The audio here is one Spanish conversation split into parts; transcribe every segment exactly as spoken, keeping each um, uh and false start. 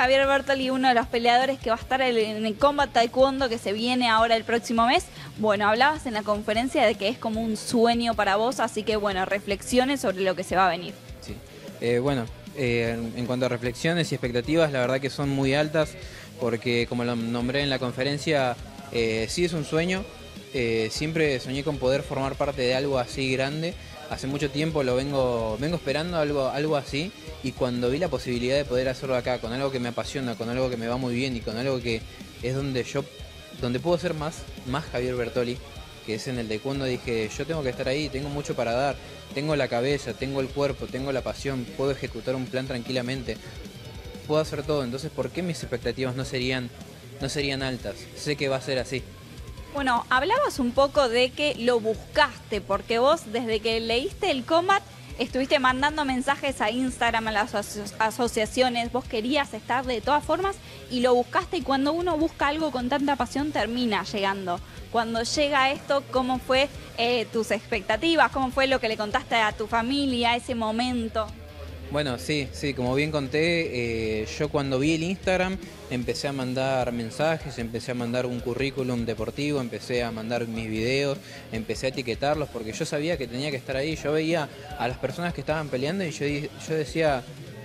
Javier Bertoli, uno de los peleadores que va a estar en el Combat Taekwondo que se viene ahora el próximo mes. Bueno, hablabas en la conferencia de que es como un sueño para vos, así que bueno, reflexiones sobre lo que se va a venir. Sí, eh, bueno, eh, en cuanto a reflexiones y expectativas, la verdad que son muy altas, porque como lo nombré en la conferencia, eh, sí es un sueño. Eh, siempre soñé con poder formar parte de algo así grande. Hace mucho tiempo lo vengo, vengo esperando algo, algo así, y cuando vi la posibilidad de poder hacerlo acá, con algo que me apasiona, con algo que me va muy bien y con algo que es donde yo, donde puedo ser más, más Javier Bertoli, que es en el taekwondo, dije, yo tengo que estar ahí, tengo mucho para dar, tengo la cabeza, tengo el cuerpo, tengo la pasión, puedo ejecutar un plan tranquilamente, puedo hacer todo, entonces ¿por qué mis expectativas no serían, no serían altas? Sé que va a ser así. Bueno, hablabas un poco de que lo buscaste, porque vos desde que leíste el Combat estuviste mandando mensajes a Instagram, a las aso asociaciones, vos querías estar de todas formas y lo buscaste, y cuando uno busca algo con tanta pasión termina llegando. Cuando llega esto, ¿cómo fue eh, tus expectativas? ¿Cómo fue lo que le contaste a tu familia, ese momento? Bueno, sí, sí, como bien conté, eh, yo cuando vi el Instagram empecé a mandar mensajes, empecé a mandar un currículum deportivo, empecé a mandar mis videos, empecé a etiquetarlos porque yo sabía que tenía que estar ahí. Yo veía a las personas que estaban peleando y yo, yo decía,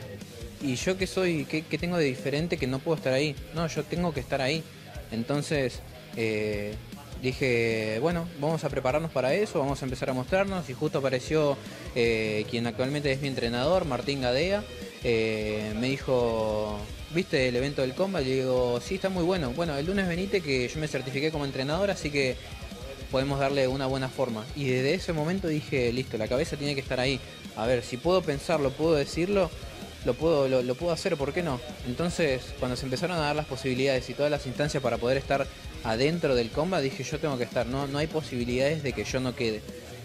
¿y yo qué soy? ¿Qué, qué tengo de diferente que no puedo estar ahí? No, yo tengo que estar ahí. Entonces eh, dije, bueno, vamos a prepararnos para eso, vamos a empezar a mostrarnos, y justo apareció eh, quien actualmente es mi entrenador, Martín Gadea. Eh, me dijo, ¿viste el evento del Combat? Le digo, sí, está muy bueno. Bueno, el lunes venite que yo me certifiqué como entrenador, así que podemos darle una buena forma. Y desde ese momento dije, listo, la cabeza tiene que estar ahí. A ver, si puedo pensarlo, puedo decirlo, lo puedo, lo, lo puedo hacer, ¿por qué no? Entonces, cuando se empezaron a dar las posibilidades y todas las instancias para poder estar adentro del Combat, dije, yo tengo que estar. No, no hay posibilidades de que yo no quede.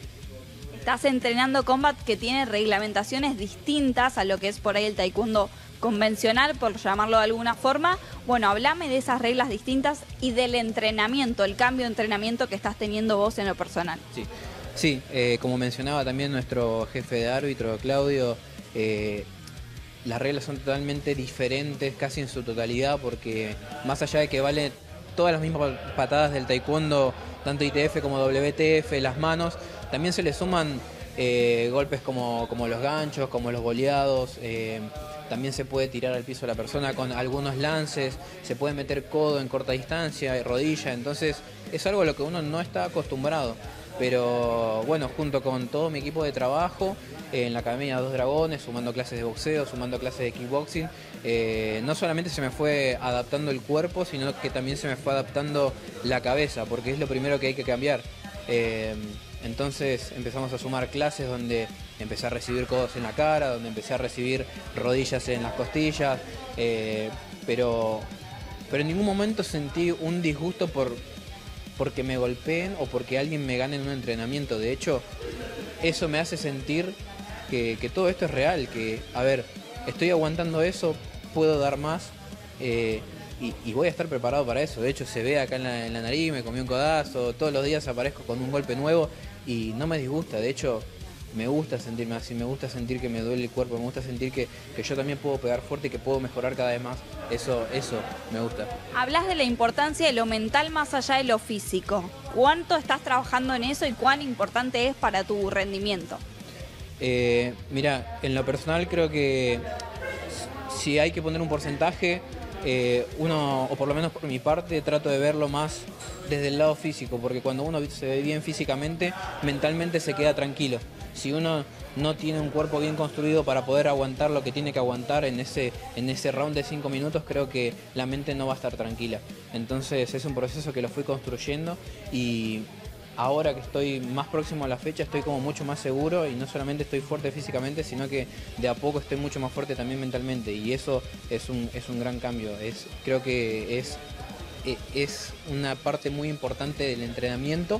Estás entrenando Combat, que tiene reglamentaciones distintas a lo que es por ahí el taekwondo convencional, por llamarlo de alguna forma. Bueno, hablame de esas reglas distintas y del entrenamiento, el cambio de entrenamiento que estás teniendo vos en lo personal. Sí, sí eh, como mencionaba también nuestro jefe de árbitro, Claudio, eh, las reglas son totalmente diferentes, casi en su totalidad, porque más allá de que valen todas las mismas patadas del taekwondo, tanto I T F como W T F, las manos, también se le suman eh, golpes como, como los ganchos, como los boleados, eh, también se puede tirar al piso a la persona con algunos lances, se puede meter codo en corta distancia, rodilla, entonces es algo a lo que uno no está acostumbrado. Pero bueno, junto con todo mi equipo de trabajo, eh, en la Academia Dos Dragones, sumando clases de boxeo, sumando clases de kickboxing, eh, no solamente se me fue adaptando el cuerpo, sino que también se me fue adaptando la cabeza, porque es lo primero que hay que cambiar. Eh, entonces empezamos a sumar clases donde empecé a recibir codos en la cara, donde empecé a recibir rodillas en las costillas, eh, pero, pero en ningún momento sentí un disgusto por... porque me golpeen o porque alguien me gane en un entrenamiento. De hecho, eso me hace sentir que, que todo esto es real, que, a ver, estoy aguantando eso, puedo dar más eh, y, y voy a estar preparado para eso. De hecho, se ve acá en la, en la nariz, me comí un codazo, todos los días aparezco con un golpe nuevo y no me disgusta. De hecho, me gusta sentirme así, me gusta sentir que me duele el cuerpo, me gusta sentir que, que yo también puedo pegar fuerte y que puedo mejorar cada vez más. Eso, eso me gusta. Hablas de la importancia de lo mental más allá de lo físico. ¿Cuánto estás trabajando en eso y cuán importante es para tu rendimiento? Eh, mira, en lo personal creo que si hay que poner un porcentaje, eh, uno, o por lo menos por mi parte, trato de verlo más desde el lado físico, porque cuando uno se ve bien físicamente, mentalmente se queda tranquilo. Si uno no tiene un cuerpo bien construido para poder aguantar lo que tiene que aguantar en ese, en ese round de cinco minutos, creo que la mente no va a estar tranquila. Entonces es un proceso que lo fui construyendo, y ahora que estoy más próximo a la fecha estoy como mucho más seguro, y no solamente estoy fuerte físicamente, sino que de a poco estoy mucho más fuerte también mentalmente, y eso es un, es un gran cambio. Es, creo que es, es una parte muy importante del entrenamiento.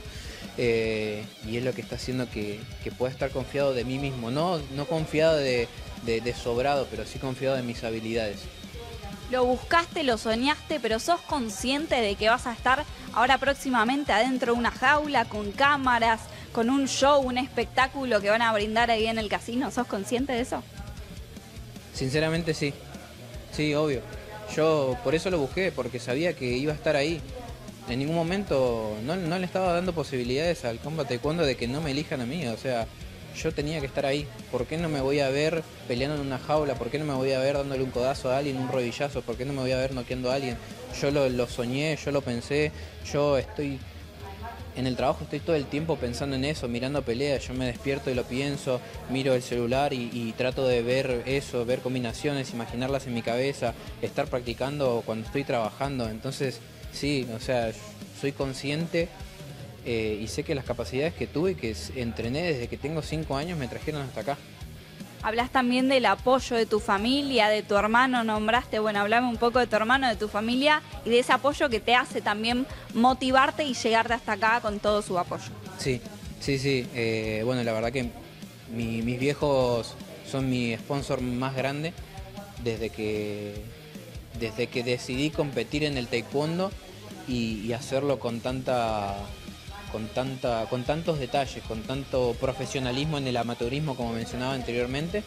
Eh, y es lo que está haciendo que, que pueda estar confiado de mí mismo, no, no confiado de, de, de sobrado, pero sí confiado de mis habilidades. Lo buscaste, lo soñaste, pero ¿sos consciente de que vas a estar ahora próximamente adentro de una jaula, con cámaras, con un show, un espectáculo que van a brindar ahí en el casino? ¿Sos consciente de eso? Sinceramente sí, sí, obvio. Yo por eso lo busqué, porque sabía que iba a estar ahí. En ningún momento no, no le estaba dando posibilidades al Combat Taekwondo de que no me elijan a mí, o sea, yo tenía que estar ahí. ¿Por qué no me voy a ver peleando en una jaula? ¿Por qué no me voy a ver dándole un codazo a alguien, un rodillazo? ¿Por qué no me voy a ver noqueando a alguien? Yo lo, lo soñé, yo lo pensé, yo estoy... En el trabajo estoy todo el tiempo pensando en eso, mirando peleas, yo me despierto y lo pienso, miro el celular y, y trato de ver eso, ver combinaciones, imaginarlas en mi cabeza, estar practicando cuando estoy trabajando. Entonces, sí, o sea, soy consciente eh, y sé que las capacidades que tuve y que entrené desde que tengo cinco años me trajeron hasta acá. Hablas también del apoyo de tu familia, de tu hermano, nombraste, bueno, hablame un poco de tu hermano, de tu familia y de ese apoyo que te hace también motivarte y llegarte hasta acá con todo su apoyo. Sí, sí, sí. Eh, bueno, la verdad que mi, mis viejos son mi sponsor más grande desde que, desde que decidí competir en el taekwondo y, y hacerlo con tanta... Con, tanta, con tantos detalles, con tanto profesionalismo en el amateurismo como mencionaba anteriormente,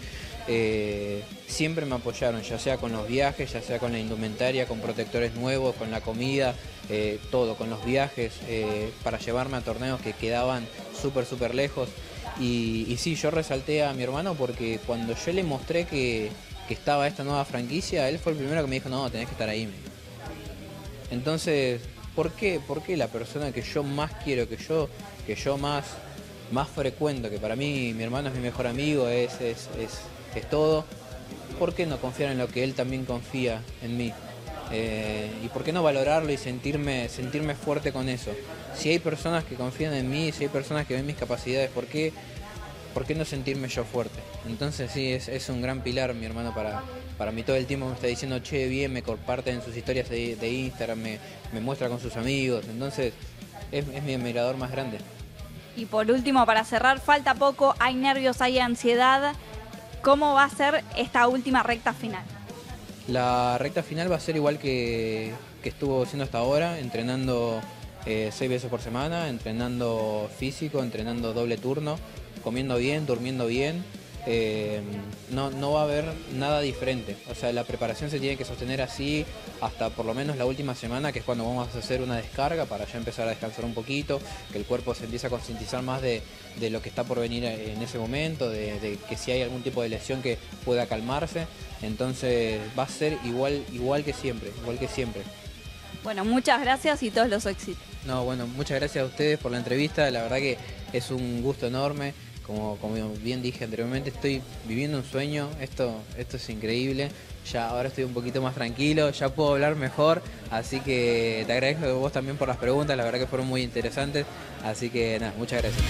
eh, siempre me apoyaron, ya sea con los viajes, ya sea con la indumentaria, con protectores nuevos, con la comida, eh, todo, con los viajes, eh, para llevarme a torneos que quedaban súper, súper lejos. Y, y sí, yo resalté a mi hermano porque cuando yo le mostré que, que estaba esta nueva franquicia, él fue el primero que me dijo, no, tenés que estar ahí. Me dijo. Entonces... ¿Por qué? ¿Por qué la persona que yo más quiero, que yo, que yo más, más frecuento, que para mí mi hermano es mi mejor amigo, es, es, es, es todo, ¿por qué no confiar en lo que él también confía en mí? Eh, ¿Y por qué no valorarlo y sentirme, sentirme fuerte con eso? Si hay personas que confían en mí, si hay personas que ven mis capacidades, ¿por qué, por qué no sentirme yo fuerte? Entonces sí, es, es un gran pilar mi hermano para... Para mí todo el tiempo me está diciendo, che, bien, me comparte en sus historias de, de Instagram, me, me muestra con sus amigos, entonces es, es mi admirador más grande. Y por último, para cerrar, falta poco, hay nervios, hay ansiedad. ¿Cómo va a ser esta última recta final? La recta final va a ser igual que, que estuvo siendo hasta ahora, entrenando eh, seis veces por semana, entrenando físico, entrenando doble turno, comiendo bien, durmiendo bien. Eh, no, no va a haber nada diferente, o sea, la preparación se tiene que sostener así hasta por lo menos la última semana, que es cuando vamos a hacer una descarga para ya empezar a descansar un poquito, que el cuerpo se empiece a concientizar más de, de lo que está por venir en ese momento, de, de que si hay algún tipo de lesión que pueda calmarse. Entonces va a ser igual, igual que siempre, igual que siempre. Bueno, muchas gracias y todos los éxitos. No, bueno, muchas gracias a ustedes por la entrevista, la verdad que es un gusto enorme. Como, como bien dije anteriormente, estoy viviendo un sueño, esto, esto es increíble, ya ahora estoy un poquito más tranquilo, ya puedo hablar mejor, así que te agradezco a vos también por las preguntas, la verdad que fueron muy interesantes, así que nada, muchas gracias.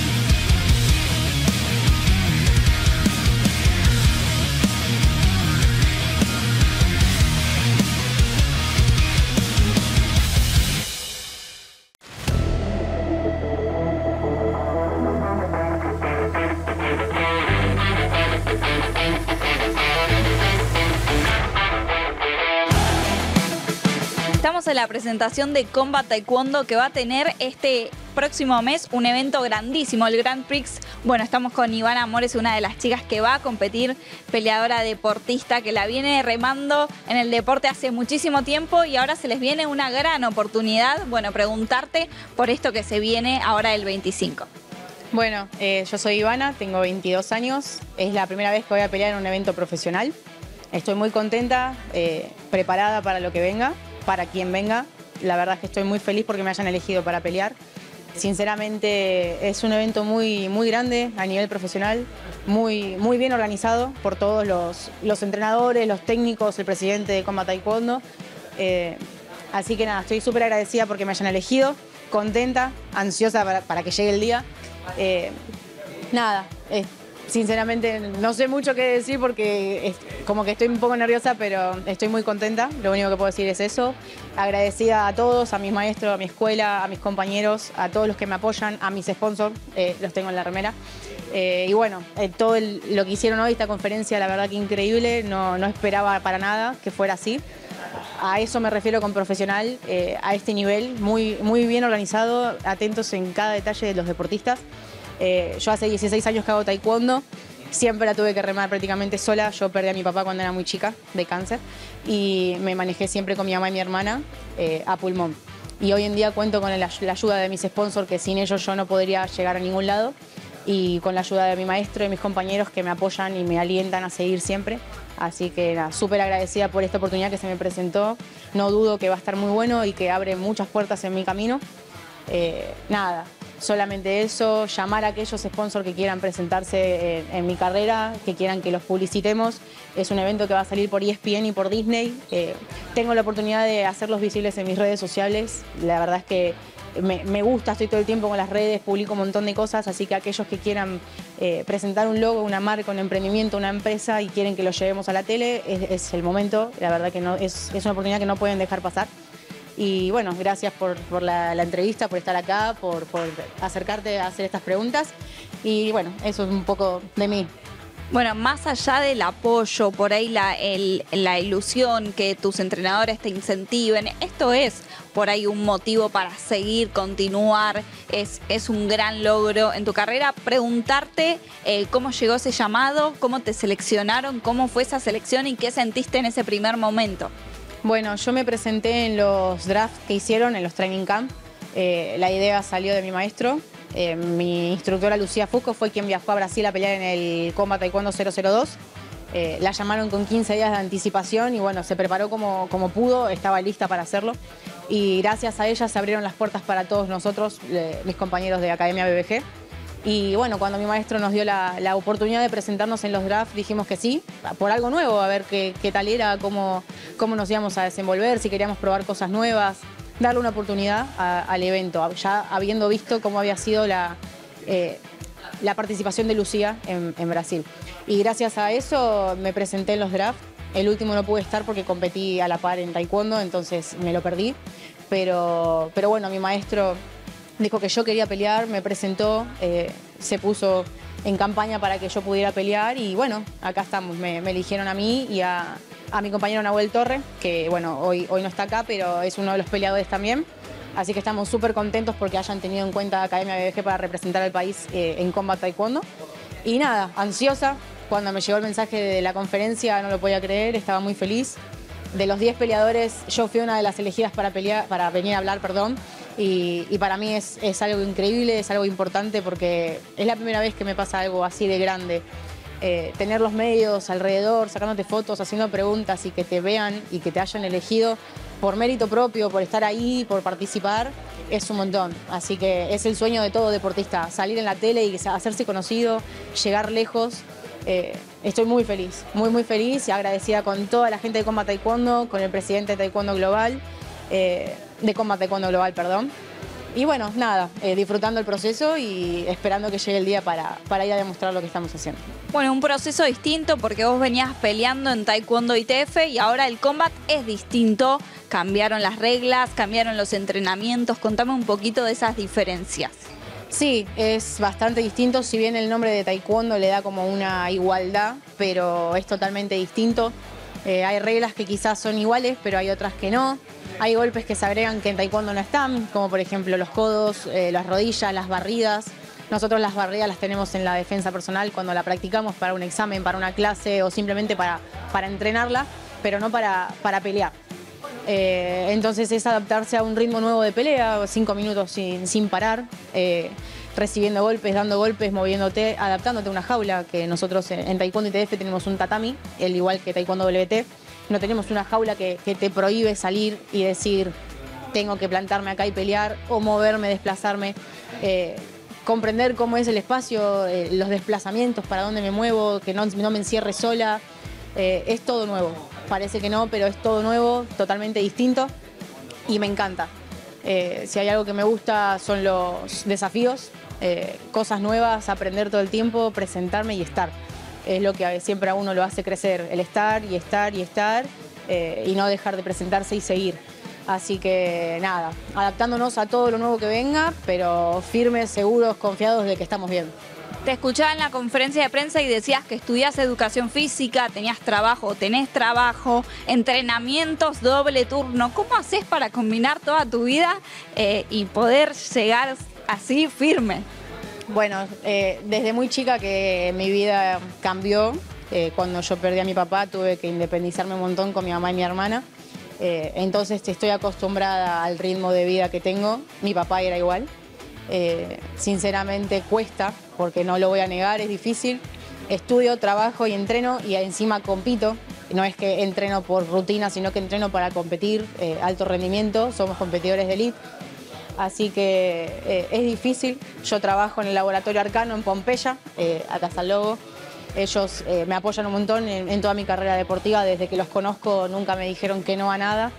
Estamos en la presentación de Combat Taekwondo que va a tener este próximo mes un evento grandísimo, el Grand Prix. Bueno, estamos con Ivana Amores, una de las chicas que va a competir, peleadora deportista que la viene remando en el deporte hace muchísimo tiempo y ahora se les viene una gran oportunidad. Bueno, preguntarte por esto que se viene ahora el veinticinco. Bueno, eh, yo soy Ivana, tengo veintidós años, es la primera vez que voy a pelear en un evento profesional. Estoy muy contenta, eh, preparada para lo que venga. Para quien venga, la verdad es que estoy muy feliz porque me hayan elegido para pelear. Sinceramente es un evento muy, muy grande a nivel profesional, muy, muy bien organizado por todos los, los entrenadores, los técnicos, el presidente de Combat Taekwondo. Eh, así que nada, estoy súper agradecida porque me hayan elegido, contenta, ansiosa para, para que llegue el día. Eh, nada, eh, sinceramente no sé mucho qué decir porque es como que estoy un poco nerviosa, pero estoy muy contenta. Lo único que puedo decir es eso. Agradecida a todos, a mis maestros, a mi escuela, a mis compañeros, a todos los que me apoyan, a mis sponsors, eh, los tengo en la remera. Eh, y bueno, eh, todo el, lo que hicieron hoy, esta conferencia, la verdad que increíble. No, no esperaba para nada que fuera así. A eso me refiero con profesional, eh, a este nivel, muy, muy bien organizado, atentos en cada detalle de los deportistas. Eh, yo hace dieciséis años que hago taekwondo siempre la tuve que remar prácticamente sola. Yo perdí a mi papá cuando era muy chica, de cáncer, y me manejé siempre con mi mamá y mi hermana eh, a pulmón. Y hoy en día cuento con la, la ayuda de mis sponsors, que sin ellos yo no podría llegar a ningún lado, y con la ayuda de mi maestro y mis compañeros que me apoyan y me alientan a seguir siempre. Así que nada, súper agradecida por esta oportunidad que se me presentó. No dudo que va a estar muy bueno y que abre muchas puertas en mi camino. Eh, nada, solamente eso, llamar a aquellos sponsors que quieran presentarse en, en mi carrera, que quieran que los publicitemos. Es un evento que va a salir por E S P N y por Disney. Eh, tengo la oportunidad de hacerlos visibles en mis redes sociales. La verdad es que me, me gusta, estoy todo el tiempo con las redes, publico un montón de cosas, así que aquellos que quieran eh, presentar un logo, una marca, un emprendimiento, una empresa y quieren que lo llevemos a la tele, es, es el momento. La verdad que no, es, es una oportunidad que no pueden dejar pasar. Y bueno, gracias por, por la, la entrevista, por estar acá, por, por acercarte a hacer estas preguntas. Y bueno, eso es un poco de mí. Bueno, más allá del apoyo, por ahí la, el, la ilusión que tus entrenadores te incentiven, esto es por ahí un motivo para seguir, continuar, es, es un gran logro en tu carrera. Preguntarte eh, cómo llegó ese llamado, cómo te seleccionaron, cómo fue esa selección y qué sentiste en ese primer momento. Bueno, yo me presenté en los drafts que hicieron, en los training camp. Eh, la idea salió de mi maestro. Eh, mi instructora Lucía Fusco fue quien viajó a Brasil a pelear en el Combat Taekwondo cero cero dos. Eh, la llamaron con quince días de anticipación y bueno, se preparó como, como pudo, estaba lista para hacerlo. Y gracias a ella se abrieron las puertas para todos nosotros, eh, mis compañeros de Academia B B G. Y bueno, cuando mi maestro nos dio la, la oportunidad de presentarnos en los drafts, dijimos que sí, por algo nuevo, a ver qué, qué tal era, cómo, cómo nos íbamos a desenvolver, si queríamos probar cosas nuevas, darle una oportunidad a, al evento, ya habiendo visto cómo había sido la, eh, la participación de Lucía en, en Brasil. Y gracias a eso me presenté en los drafts. El último no pude estar porque competí a la par en taekwondo, entonces me lo perdí. Pero, pero bueno, mi maestro dijo que yo quería pelear, me presentó, eh, se puso en campaña para que yo pudiera pelear y bueno, acá estamos. Me, me eligieron a mí y a, a mi compañero Nahuel Torre, que bueno, hoy, hoy no está acá, pero es uno de los peleadores también. Así que estamos súper contentos porque hayan tenido en cuenta a Academia B B G para representar al país eh, en Combat Taekwondo. Y nada, ansiosa. Cuando me llegó el mensaje de la conferencia no lo podía creer, estaba muy feliz. De los diez peleadores, yo fui una de las elegidas para, pelear, para venir a hablar, perdón. Y, y para mí es, es algo increíble, es algo importante porque es la primera vez que me pasa algo así de grande. Eh, tener los medios alrededor, sacándote fotos, haciendo preguntas y que te vean y que te hayan elegido por mérito propio, por estar ahí, por participar, es un montón. Así que es el sueño de todo deportista, salir en la tele y hacerse conocido, llegar lejos. Eh, estoy muy feliz, muy muy feliz y agradecida con toda la gente de Combat Taekwondo, con el presidente de Taekwondo Global, eh, de Combat Taekwondo Global, perdón. Y bueno, nada, eh, disfrutando el proceso y esperando que llegue el día para, para ir a demostrar lo que estamos haciendo. Bueno, un proceso distinto porque vos venías peleando en Taekwondo I T F y ahora el combat es distinto. Cambiaron las reglas, cambiaron los entrenamientos. Contame un poquito de esas diferencias. Sí, es bastante distinto, si bien el nombre de Taekwondo le da como una igualdad, pero es totalmente distinto. Eh, hay reglas que quizás son iguales, pero hay otras que no. Hay golpes que se agregan que en Taekwondo no están, como por ejemplo los codos, eh, las rodillas, las barridas. Nosotros las barridas las tenemos en la defensa personal cuando la practicamos para un examen, para una clase o simplemente para, para entrenarla, pero no para, para pelear. Eh, entonces es adaptarse a un ritmo nuevo de pelea, cinco minutos sin, sin parar, eh, recibiendo golpes, dando golpes, moviéndote, adaptándote a una jaula, que nosotros en Taekwondo I T F tenemos un tatami, el igual que Taekwondo W T. No tenemos una jaula que, que te prohíbe salir y decir tengo que plantarme acá y pelear o moverme, desplazarme. Eh, comprender cómo es el espacio, eh, los desplazamientos, para dónde me muevo, que no, no me encierre sola. Eh, es todo nuevo. Parece que no, pero es todo nuevo, totalmente distinto y me encanta. Eh, si hay algo que me gusta son los desafíos, eh, cosas nuevas, aprender todo el tiempo, presentarme y estar. Es lo que siempre a uno lo hace crecer, el estar y estar y estar eh, y no dejar de presentarse y seguir. Así que nada, adaptándonos a todo lo nuevo que venga, pero firmes, seguros, confiados de que estamos bien. Te escuchaba en la conferencia de prensa y decías que estudias educación física, tenías trabajo, tenés trabajo, entrenamientos, doble turno. ¿Cómo haces para combinar toda tu vida eh, y poder llegar así firme? Bueno, eh, desde muy chica que mi vida cambió. Eh, cuando yo perdí a mi papá tuve que independizarme un montón con mi mamá y mi hermana. Eh, entonces estoy acostumbrada al ritmo de vida que tengo. Mi papá era igual. Eh, sinceramente cuesta, porque no lo voy a negar, es difícil. Estudio, trabajo y entreno y encima compito. No es que entreno por rutina, sino que entreno para competir, eh, alto rendimiento. Somos competidores de elite. Así que eh, es difícil. Yo trabajo en el laboratorio Arcano en Pompeya, eh, acá está el logo. Ellos eh, me apoyan un montón en, en toda mi carrera deportiva. Desde que los conozco nunca me dijeron que no a nada.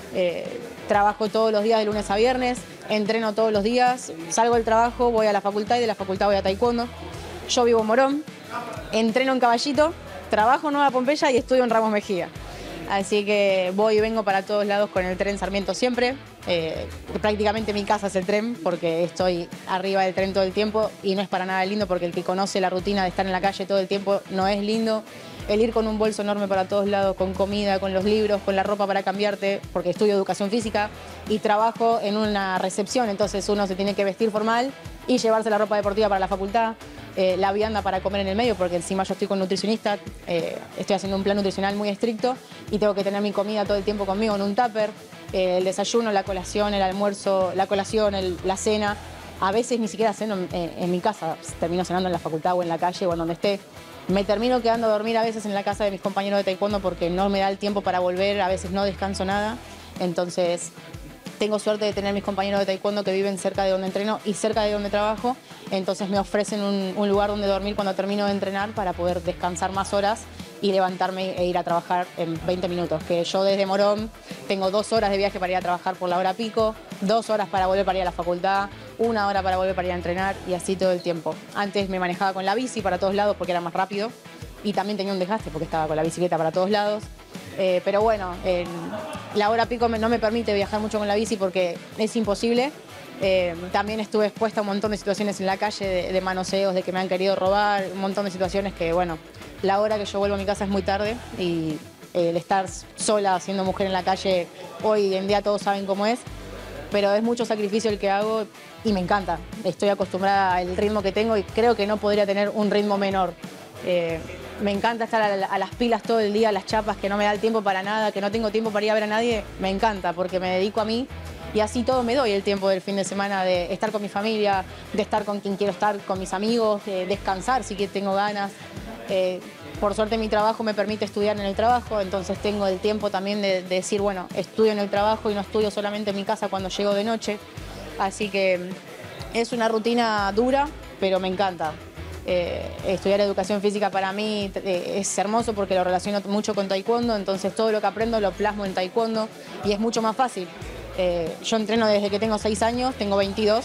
Eh, trabajo todos los días de lunes a viernes, entreno todos los días, salgo del trabajo, voy a la facultad y de la facultad voy a taekwondo. Yo vivo en Morón, entreno en Caballito, trabajo en Nueva Pompeya y estudio en Ramos Mejía. Así que voy y vengo para todos lados con el tren Sarmiento siempre. Eh, prácticamente mi casa es el tren porque estoy arriba del tren todo el tiempo y no es para nada lindo porque el que conoce la rutina de estar en la calle todo el tiempo no es lindo. El ir con un bolso enorme para todos lados, con comida, con los libros, con la ropa para cambiarte, porque estudio educación física y trabajo en una recepción, entonces uno se tiene que vestir formal y llevarse la ropa deportiva para la facultad. Eh, la vianda para comer en el medio, porque encima yo estoy con nutricionista, eh, estoy haciendo un plan nutricional muy estricto y tengo que tener mi comida todo el tiempo conmigo en un tupper, eh, el desayuno, la colación, el almuerzo, la colación, el, la cena. A veces ni siquiera ceno en, en mi casa, termino cenando en la facultad o en la calle o en donde esté. Me termino quedando a dormir a veces en la casa de mis compañeros de taekwondo porque no me da el tiempo para volver, a veces no descanso nada, entonces tengo suerte de tener mis compañeros de taekwondo que viven cerca de donde entreno y cerca de donde trabajo, entonces me ofrecen un, un lugar donde dormir cuando termino de entrenar para poder descansar más horas y levantarme e ir a trabajar en veinte minutos, que yo desde Morón tengo dos horas de viaje para ir a trabajar por la hora pico, dos horas para volver para ir a la facultad, una hora para volver para ir a entrenar y así todo el tiempo. Antes me manejaba con la bici para todos lados porque era más rápido y también tenía un desgaste porque estaba con la bicicleta para todos lados. Eh, pero bueno, eh, la hora pico me, no me permite viajar mucho con la bici porque es imposible. Eh, también estuve expuesta a un montón de situaciones en la calle, de, de manoseos, de que me han querido robar, un montón de situaciones que, bueno, la hora que yo vuelvo a mi casa es muy tarde y eh, el estar sola siendo mujer en la calle, hoy en día todos saben cómo es, pero es mucho sacrificio el que hago y me encanta. Estoy acostumbrada al ritmo que tengo y creo que no podría tener un ritmo menor. Eh, me encanta estar a, a las pilas todo el día, a las chapas, que no me da el tiempo para nada, que no tengo tiempo para ir a ver a nadie. Me encanta porque me dedico a mí y así todo me doy el tiempo del fin de semana de estar con mi familia, de estar con quien quiero estar, con mis amigos, de descansar si tengo ganas. Eh, por suerte mi trabajo me permite estudiar en el trabajo, entonces tengo el tiempo también de, de decir, bueno, estudio en el trabajo y no estudio solamente en mi casa cuando llego de noche. Así que es una rutina dura, pero me encanta. Eh, estudiar educación física para mí eh, es hermoso porque lo relaciono mucho con taekwondo, entonces todo lo que aprendo lo plasmo en taekwondo y es mucho más fácil. Eh, yo entreno desde que tengo seis años, tengo veintidós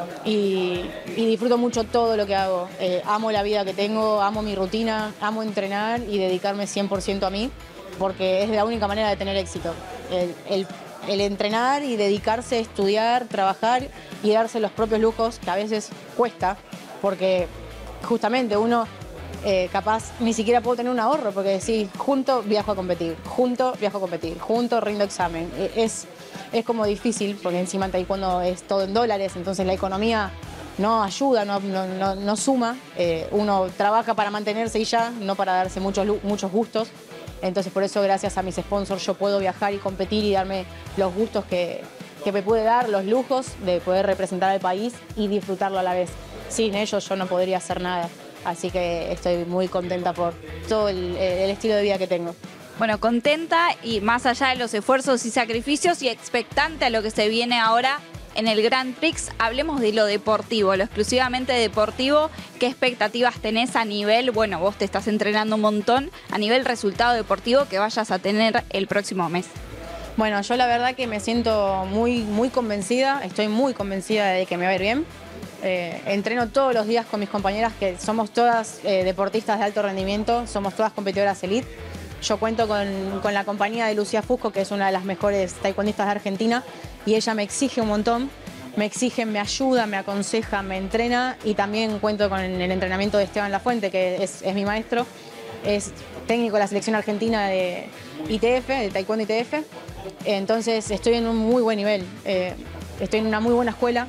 y, y disfruto mucho todo lo que hago. Eh, amo la vida que tengo, amo mi rutina, amo entrenar y dedicarme cien por ciento a mí porque es la única manera de tener éxito. El, el, el entrenar y dedicarse a estudiar, trabajar y darse los propios lujos que a veces cuesta porque justamente uno eh, capaz ni siquiera puedo tener un ahorro porque decís, junto viajo a competir, junto viajo a competir, junto rindo examen. Es, es como difícil porque encima en taekwondo es todo en dólares, entonces la economía no ayuda, no, no, no, no suma. Eh, uno trabaja para mantenerse y ya, no para darse muchos, muchos gustos. Entonces por eso gracias a mis sponsors yo puedo viajar y competir y darme los gustos que, que me puede dar, los lujos de poder representar al país y disfrutarlo a la vez. Sin ellos yo no podría hacer nada, así que estoy muy contenta por todo el, el estilo de vida que tengo. Bueno, contenta y más allá de los esfuerzos y sacrificios y expectante a lo que se viene ahora en el Grand Prix, hablemos de lo deportivo, lo exclusivamente deportivo. ¿Qué expectativas tenés a nivel, bueno, vos te estás entrenando un montón, a nivel resultado deportivo que vayas a tener el próximo mes? Bueno, yo la verdad que me siento muy, muy convencida, estoy muy convencida de que me va a ir bien. Eh, entreno todos los días con mis compañeras que somos todas eh, deportistas de alto rendimiento, somos todas competidoras elite. Yo cuento con, con la compañía de Lucía Fusco, que es una de las mejores taekwondistas de Argentina, y ella me exige un montón, me exige, me ayuda, me aconseja, me entrena, y también cuento con el entrenamiento de Esteban Lafuente, que es, es mi maestro, es técnico de la selección argentina de I T F, de taekwondo I T F, entonces estoy en un muy buen nivel, eh, estoy en una muy buena escuela,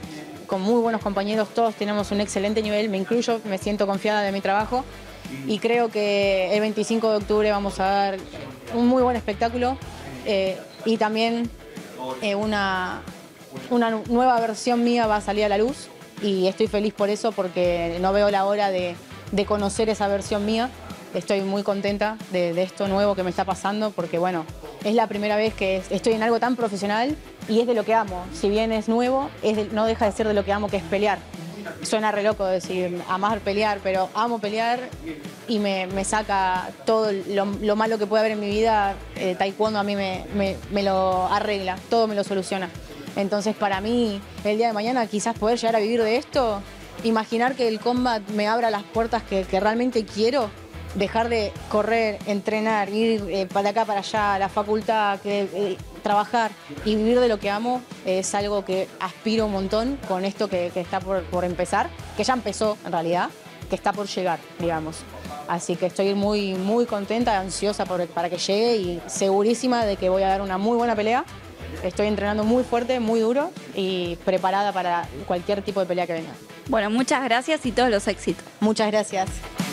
con muy buenos compañeros, todos tenemos un excelente nivel, me incluyo, me siento confiada de mi trabajo y creo que el veinticinco de octubre vamos a dar un muy buen espectáculo eh, y también eh, una, una nueva versión mía va a salir a la luz y estoy feliz por eso porque no veo la hora de, de conocer esa versión mía. Estoy muy contenta de, de esto nuevo que me está pasando porque, bueno, es la primera vez que estoy en algo tan profesional y es de lo que amo. Si bien es nuevo, es de, no deja de ser de lo que amo, que es pelear. Suena re loco decir amar pelear, pero amo pelear y me, me saca todo lo, lo malo que puede haber en mi vida. Eh, taekwondo a mí me, me, me lo arregla, todo me lo soluciona. Entonces, para mí, el día de mañana quizás poder llegar a vivir de esto, imaginar que el combat me abra las puertas que, que realmente quiero, dejar de correr, entrenar, ir eh, para acá, para allá, a la facultad, que, eh, trabajar y vivir de lo que amo es algo que aspiro un montón con esto que, que está por, por empezar, que ya empezó en realidad, que está por llegar, digamos. Así que estoy muy, muy contenta, ansiosa por, para que llegue y segurísima de que voy a dar una muy buena pelea. Estoy entrenando muy fuerte, muy duro y preparada para cualquier tipo de pelea que venga. Bueno, muchas gracias y todos los éxitos. Muchas gracias.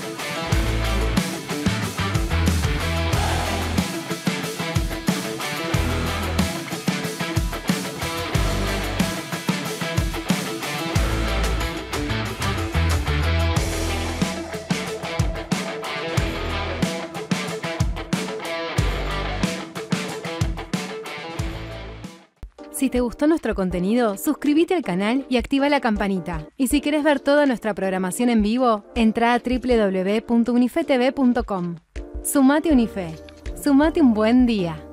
Si te gustó nuestro contenido, suscríbete al canal y activa la campanita. Y si querés ver toda nuestra programación en vivo, entra a doble u doble u doble u punto unife t v punto com. Sumate Unife. Sumate un buen día.